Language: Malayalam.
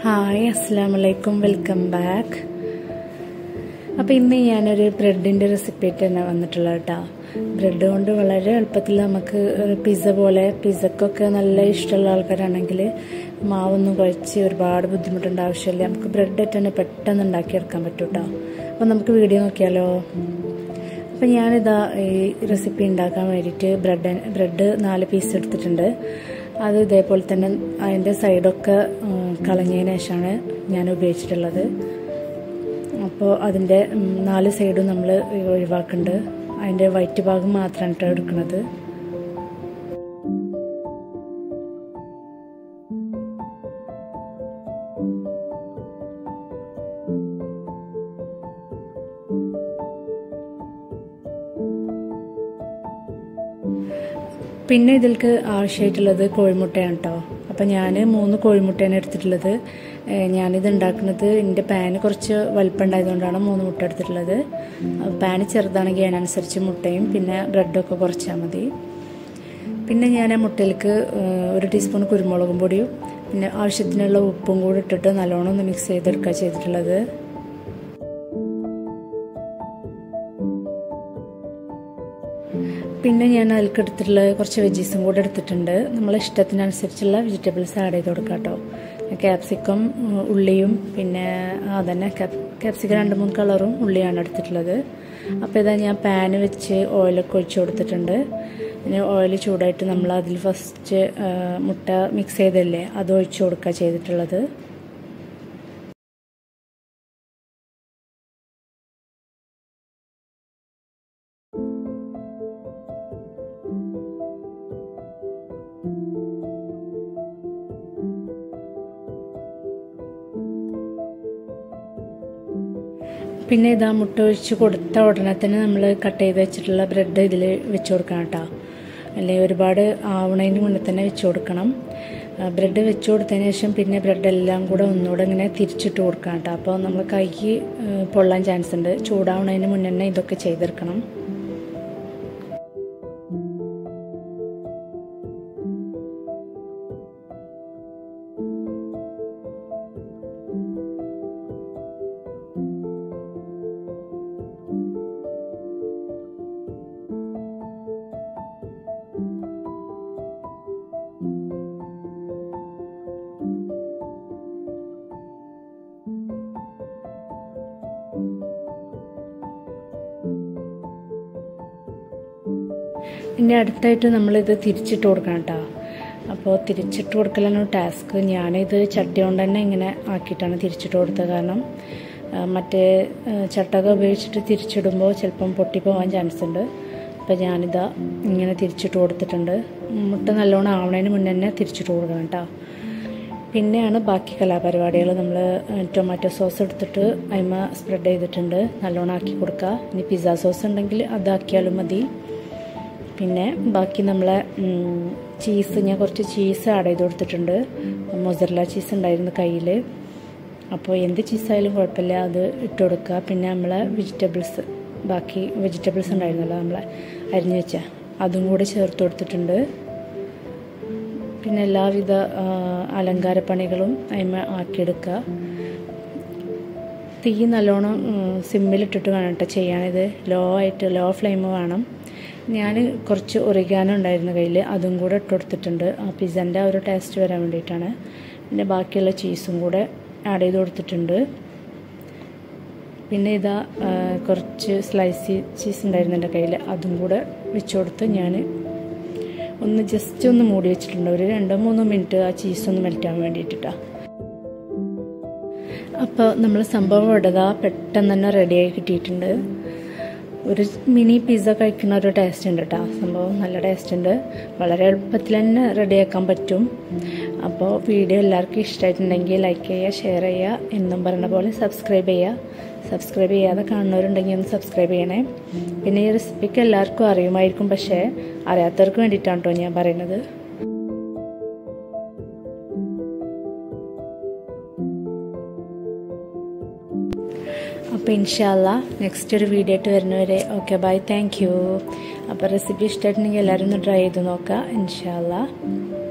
ഹായ് അസ്സലാമലൈക്കും വെൽക്കം ബാക്ക്. അപ്പോൾ ഇന്ന് ഞാനൊരു ബ്രെഡിൻ്റെ റെസിപ്പി ആയിട്ട് തന്നെ വന്നിട്ടുള്ളത് കേട്ടോ. ബ്രെഡ് കൊണ്ട് വളരെ എളുപ്പത്തിൽ നമുക്ക് പിസ്സ പോലെ, പിസ്സക്കൊക്കെ നല്ല ഇഷ്ടമുള്ള ആൾക്കാരാണെങ്കിൽ മാവൊന്നും കുഴച്ച് ഒരുപാട് ബുദ്ധിമുട്ടേണ്ട ആവശ്യമില്ല. നമുക്ക് ബ്രെഡായിട്ട് തന്നെ പെട്ടെന്ന് ഉണ്ടാക്കിയെടുക്കാൻ പറ്റും കേട്ടോ. അപ്പോൾ നമുക്ക് വീഡിയോ നോക്കിയാലോ. അപ്പോൾ ഞാനിതാ ഈ റെസിപ്പി ഉണ്ടാക്കാൻ വേണ്ടിയിട്ട് ബ്രെഡ് 4 പീസ് എടുത്തിട്ടുണ്ട്. അത് ഇതേപോലെ തന്നെ അതിൻ്റെ സൈഡൊക്കെ കളഞ്ഞതിന് ശേഷമാണ് ഞാൻ ഉപയോഗിച്ചിട്ടുള്ളത്. അപ്പോൾ അതിൻ്റെ 4 സൈഡും നമ്മൾ ഒഴിവാക്കുന്നുണ്ട്. അതിൻ്റെ വൈറ്റ് ഭാഗം മാത്രമാണ് കേട്ടോ എടുക്കുന്നത്. പിന്നെ ഇതിലേക്ക് ആവശ്യമായിട്ടുള്ളത് കോഴിമുട്ടയാണ് കേട്ടോ. അപ്പം ഞാൻ 3 കോഴിമുട്ടയാണ് എടുത്തിട്ടുള്ളത്. ഞാനിത് ഉണ്ടാക്കുന്നത് എൻ്റെ പാന് കുറച്ച് വലിപ്പം ഉണ്ടായതുകൊണ്ടാണ് 3 മുട്ട എടുത്തിട്ടുള്ളത്. പാന് ചെറുതാണെങ്കിൽ അതിനനുസരിച്ച് മുട്ടയും പിന്നെ ബ്രെഡൊക്കെ കുറച്ചാൽ മതി. പിന്നെ ഞാൻ ആ മുട്ടയിലേക്ക് 1 ടീസ്പൂൺ കുരുമുളകും പൊടിയും പിന്നെ ആവശ്യത്തിനുള്ള ഉപ്പും കൂടി ഇട്ടിട്ട് നല്ലോണം ഒന്ന് മിക്സ് ചെയ്തെടുക്കുക ചെയ്തിട്ടുള്ളത്. പിന്നെ ഞാൻ അതിലേക്ക് എടുത്തിട്ടുള്ള കുറച്ച് വെജീസും കൂടെ എടുത്തിട്ടുണ്ട്. നമ്മളെ ഇഷ്ടത്തിനനുസരിച്ചുള്ള വെജിറ്റബിൾസ് ആഡ് ചെയ്ത് കൊടുക്കാം കേട്ടോ. ക്യാപ്സിക്കം, ഉള്ളിയും പിന്നെ അതന്നെ ക്യാപ്സിക്കം 2-3 കളറും ഉള്ളിയാണ് എടുത്തിട്ടുള്ളത്. അപ്പോൾ ഇതാ ഞാൻ പാന് വെച്ച് ഓയിലൊക്കെ ഒഴിച്ച് കൊടുത്തിട്ടുണ്ട്. പിന്നെ ഓയിൽ ചൂടായിട്ട് നമ്മൾ അതിൽ ഫസ്റ്റ് മുട്ട മിക്സ് ചെയ്തല്ലേ അത് ഒഴിച്ച് കൊടുക്കുക ചെയ്തിട്ടുള്ളത്. പിന്നെ ഇതാ മുട്ട ഒഴിച്ച് കൊടുത്ത ഉടനെ തന്നെ നമ്മൾ കട്ട് ചെയ്ത് വെച്ചിട്ടുള്ള ബ്രെഡ് ഇതിൽ വെച്ച് കൊടുക്കണം കേട്ടോ. അല്ലെങ്കിൽ ഒരുപാട് ആവണതിന് മുന്നേ തന്നെ വെച്ച് കൊടുക്കണം. ബ്രെഡ് വെച്ച് കൊടുത്തതിന് ശേഷം പിന്നെ ബ്രെഡെല്ലാം കൂടെ ഒന്നുകൂടെ ഇങ്ങനെ തിരിച്ചിട്ട് കൊടുക്കണം കേട്ടോ. അപ്പോൾ നമ്മൾ കൈക്ക് പൊള്ളാൻ ചാൻസ് ഉണ്ട്. ചൂടാവണതിന് മുന്നേ തന്നെ ഇതൊക്കെ ചെയ്തെടുക്കണം. ഇനി അടുത്തായിട്ട് നമ്മളിത് തിരിച്ചിട്ട് കൊടുക്കണം കേട്ടോ. അപ്പോൾ തിരിച്ചിട്ട് കൊടുക്കലാണ് ടാസ്ക്. ഞാനിത് ചട്ടി കൊണ്ട് തന്നെ ഇങ്ങനെ ആക്കിയിട്ടാണ് തിരിച്ചിട്ട് കൊടുത്തത്. കാരണം മറ്റേ ചട്ടക ഉപയോഗിച്ചിട്ട് തിരിച്ചിടുമ്പോൾ ചിലപ്പം പൊട്ടിപ്പോകാൻ ചാൻസ് ഉണ്ട്. അപ്പോൾ ഞാനിതാ ഇങ്ങനെ തിരിച്ചിട്ട് കൊടുത്തിട്ടുണ്ട്. മുട്ട നല്ലോണം ആവണതിന് മുന്നേ തന്നെ തിരിച്ചിട്ട് കൊടുക്കണം കേട്ടോ. പിന്നെയാണ് ബാക്കി കലാപരിപാടികൾ. നമ്മൾ ടൊമാറ്റോ സോസ് എടുത്തിട്ട് അതിമ സ്പ്രെഡ് ചെയ്തിട്ടുണ്ട്. നല്ലോണം ആക്കി കൊടുക്കുക. ഇനി പിസ്സ സോസ് ഉണ്ടെങ്കിൽ അതാക്കിയാലും മതി. പിന്നെ ബാക്കി നമ്മളെ ചീസ്, ഞാൻ കുറച്ച് ചീസ് ആഡ് ചെയ്ത് കൊടുത്തിട്ടുണ്ട്. മൊസറല്ല ചീസ് ഉണ്ടായിരുന്നു കയ്യിൽ. അപ്പോൾ എന്ത് ചീസായാലും കുഴപ്പമില്ല, അത് ഇട്ട് കൊടുക്കുക. പിന്നെ നമ്മളെ വെജിറ്റബിൾസ്, ബാക്കി വെജിറ്റബിൾസ് ഉണ്ടായിരുന്നല്ലോ നമ്മളെ അരിഞ്ഞു വെച്ച, അതും കൂടെ ചേർത്ത് കൊടുത്തിട്ടുണ്ട്. പിന്നെ എല്ലാവിധ അലങ്കാരപ്പണികളും അതിന്മേൽ ആക്കിയെടുക്കുക. തീ നല്ലോണം സിമ്മിലിട്ടിട്ട് വേണം കേട്ടോ ചെയ്യാനിത്. ലോ ഫ്ലെയിം വേണം. ഞാൻ കുറച്ച് ഒറിഗാനോ ഉണ്ടായിരുന്ന കയ്യിൽ, അതും കൂടെ ഇട്ട് കൊടുത്തിട്ടുണ്ട്. ആ പിസ്സൻ്റെ ആ ഒരു ടേസ്റ്റ് വരാൻ വേണ്ടിയിട്ടാണ്. പിന്നെ ബാക്കിയുള്ള ചീസും കൂടെ ആഡ് ചെയ്ത് കൊടുത്തിട്ടുണ്ട്. പിന്നെ ഇതാ കുറച്ച് സ്ലൈസി ചീസ് ഉണ്ടായിരുന്നു എൻ്റെ കയ്യിൽ, അതും കൂടെ വെച്ച് കൊടുത്ത് ഞാൻ ജസ്റ്റ് ഒന്ന് മൂടി വെച്ചിട്ടുണ്ട്. ഒരു 2-3 മിനിറ്റ് ആ ചീസൊന്ന് മെൽറ്റാൻ വേണ്ടിയിട്ടാണ്. അപ്പോൾ നമ്മൾ സംഭവം ഇടതാ പെട്ടെന്ന് തന്നെ റെഡിയായി കിട്ടിയിട്ടുണ്ട്. ഒരു മിനി പിസ്സ കഴിക്കുന്ന ഒരു ടേസ്റ്റ് ഉണ്ട് കേട്ടോ. സംഭവം നല്ല ടേസ്റ്റ് ഉണ്ട്. വളരെ എളുപ്പത്തിൽ തന്നെ റെഡിയാക്കാൻ പറ്റും. അപ്പോൾ വീഡിയോ എല്ലാവർക്കും ഇഷ്ടമായിട്ടുണ്ടെങ്കിൽ ലൈക്ക് ചെയ്യുക, ഷെയർ ചെയ്യുക, എന്നും പറഞ്ഞ പോലെ സബ്സ്ക്രൈബ് ചെയ്യുക. സബ്സ്ക്രൈബ് ചെയ്യാതെ കാണുന്നവരുണ്ടെങ്കിൽ ഒന്ന് സബ്സ്ക്രൈബ് ചെയ്യണേ. പിന്നെ ഈ റെസിപ്പിക്ക് എല്ലാവർക്കും അറിയുമായിരിക്കും, പക്ഷേ അറിയാത്തവർക്ക് വേണ്ടിയിട്ടാണ് കേട്ടോ ഞാൻ പറയുന്നത്. അപ്പോൾ ഇൻഷാല്ലാ നെക്സ്റ്റ് ഒരു വീഡിയോ ആയിട്ട് വരുന്നവരെ ഓക്കെ ബൈ, താങ്ക് യു. അപ്പോൾ റെസിപ്പി ഇഷ്ടമായിട്ടുണ്ടെങ്കിൽ എല്ലാവരും ഒന്ന് ട്രൈ ചെയ്ത് നോക്കുക ഇൻഷാല്ലാ.